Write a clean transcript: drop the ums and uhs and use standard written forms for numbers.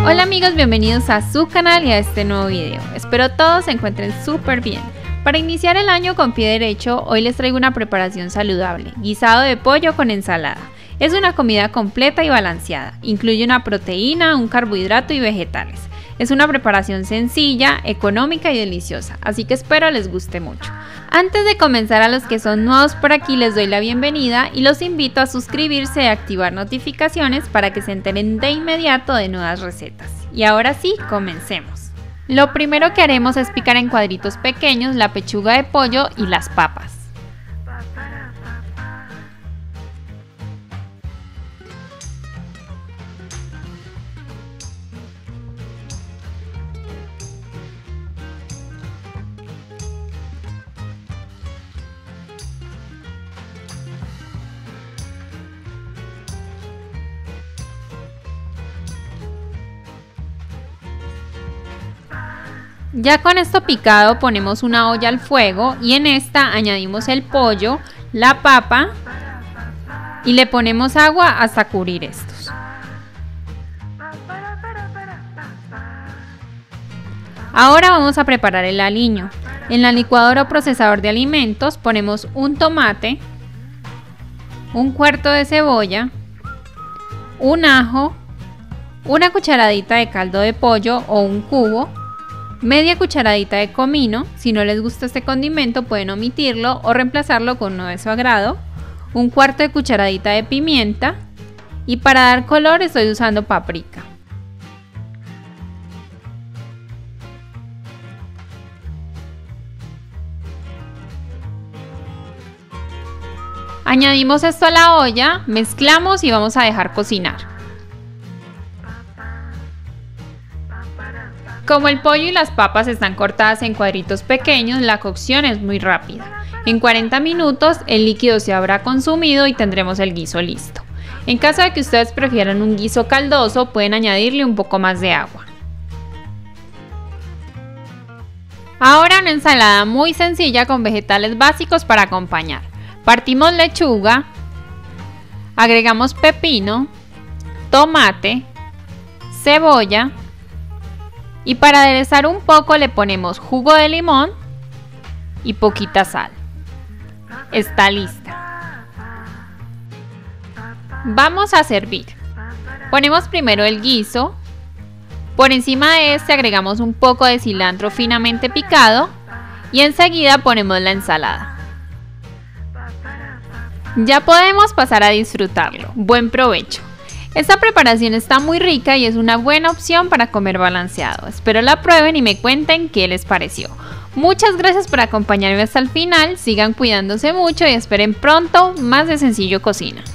Hola amigos, bienvenidos a su canal y a este nuevo video. Espero todos se encuentren súper bien. Para iniciar el año con pie derecho, hoy les traigo una preparación saludable, guisado de pollo con ensalada. Es una comida completa y balanceada, incluye una proteína, un carbohidrato y vegetales. Es una preparación sencilla, económica y deliciosa, así que espero les guste mucho. Antes de comenzar, a los que son nuevos por aquí les doy la bienvenida y los invito a suscribirse y activar notificaciones para que se enteren de inmediato de nuevas recetas. Y ahora sí, comencemos. Lo primero que haremos es picar en cuadritos pequeños la pechuga de pollo y las papas. Ya con esto picado ponemos una olla al fuego y en esta añadimos el pollo, la papa y le ponemos agua hasta cubrir estos. Ahora vamos a preparar el aliño. En la licuadora o procesador de alimentos ponemos un tomate, un cuarto de cebolla, un ajo, una cucharadita de caldo de pollo o un cubo, media cucharadita de comino. Si no les gusta este condimento pueden omitirlo o reemplazarlo con uno de su agrado, un cuarto de cucharadita de pimienta y para dar color estoy usando paprika. Añadimos esto a la olla, mezclamos y vamos a dejar cocinar. Como el pollo y las papas están cortadas en cuadritos pequeños, la cocción es muy rápida. En 40 minutos el líquido se habrá consumido y tendremos el guiso listo. En caso de que ustedes prefieran un guiso caldoso, pueden añadirle un poco más de agua. Ahora una ensalada muy sencilla con vegetales básicos para acompañar. Partimos lechuga, agregamos pepino, tomate, cebolla, y para aderezar un poco le ponemos jugo de limón y poquita sal. Está lista. Vamos a servir. Ponemos primero el guiso. Por encima de este agregamos un poco de cilantro finamente picado y enseguida ponemos la ensalada. Ya podemos pasar a disfrutarlo. Buen provecho. Esta preparación está muy rica y es una buena opción para comer balanceado. Espero la prueben y me cuenten qué les pareció. Muchas gracias por acompañarme hasta el final, sigan cuidándose mucho y esperen pronto más de Sencillo Cocina.